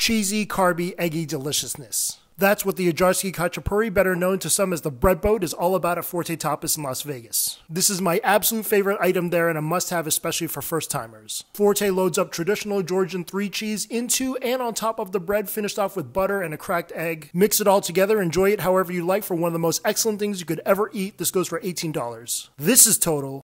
cheesy, carby, eggy deliciousness. That's what the Ajarski Khachapuri, better known to some as the bread boat, is all about at Forte Tapas in Las Vegas. This is my absolute favorite item there and a must-have, especially for first-timers. Forte loads up traditional Georgian 3-cheese into and on top of the bread, finished off with butter and a cracked egg. Mix it all together, enjoy it however you like for one of the most excellent things you could ever eat. This goes for $18. This is total